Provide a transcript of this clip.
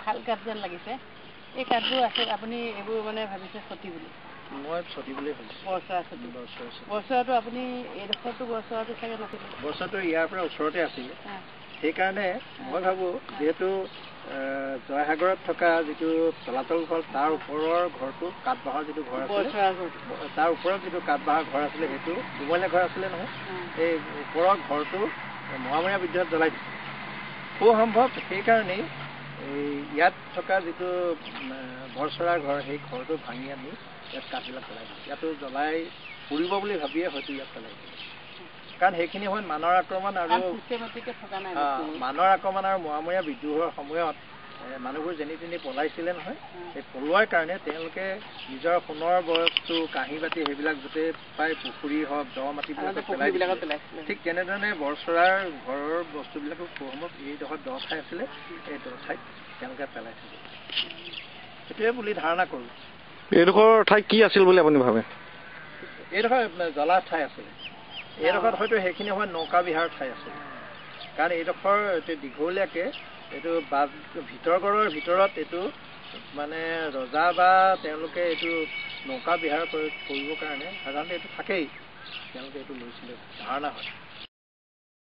খাল কাট যেন লাগিছে এই কাঠবোৰ আছে আপুনি এইবোৰ মানে ভাবিছে সতি বুলি মই সতি বুলি ভাবিছোঁ বৰচৰা সতি বৰচৰাটো আপুনি এইডোখৰতো বৰচৰাটো চাগে নাছিলে বৰচৰাটো ইয়াৰ পৰা ওচৰতে আছিলে সেইকাৰণে মই ভাবোঁ যিহেতু জয়সাগৰত থকা যিটো তলাতল ঘৰ তাৰ ওপৰৰ ঘৰটো কাঠবাঁহৰ যিটো ঘৰ আছিলে তাৰ ওপৰত যিটো কাঠবাঁহৰ ঘৰ আছিলে সেইটো দুমলীয়া ঘৰ আছিলে নহয় এই ওপৰৰ ঘৰটো মোৱামৰীয়া বিদ্ৰোহত জ্বলাই দিছে খুব সম্ভৱ সেইকাৰণেই এই ইয়াত থকা যিটো বৰচৰাৰ ঘৰ সেই ঘৰটো ভাঙি আনি ইয়াত কাঠবিলাক জ্বলাই দিছে ইয়াতো জ্বলাই পুৰিব বুলি ভাবিয়ে হয়তো ইয়াত পেলাই দিছে কাৰণ সেইখিনি সময়ত মানৰ আক্ৰমণ আৰু মোৱামৰীয়া বিদ্ৰোহৰ সময়ত মানুহবোৰ যেনি তেনি পলাইছিলে নহয় সেই পলোৱাৰ কাৰণে তেওঁলোকে নিজৰ সোণৰ বস্তু কাঁহী বাতি সেইবিলাক গোটেই প্ৰায় পুখুৰী হওক দ মাটিবিলাক পেলাইছিলে ঠিক তেনেধৰণে বৰচৰাৰ ঘৰৰ বস্তুবিলাকো খুব সম্ভৱ এইডোখৰ দ ঠাই আছিলে এই দ ঠাইত তেওঁলোকে পেলাইছিলে সেইটোৱে বুলি ধাৰণা কৰোঁ এইডোখৰ ঠাই কি আছিল বুলি আপুনি ভাবে এইডোখৰ জ্বলা ঠাই আছিলে এইডোখৰত হয়তো সেইখিনি সময়ত নৌকা বিহাৰৰ ঠাই আছিলে কাৰণ এইডোখৰ দীঘলীয়াকৈ এইটো ভিতৰগড়ৰ ভিতৰত এইটো মানে ৰজা বা তেওঁলোকে এইটো নৌকা বিহাৰ কৰিবৰ কাৰণে সাধাৰণতে এইটো থাকেই তেওঁলোকে এইটো লৈছিলে ধাৰণা হয়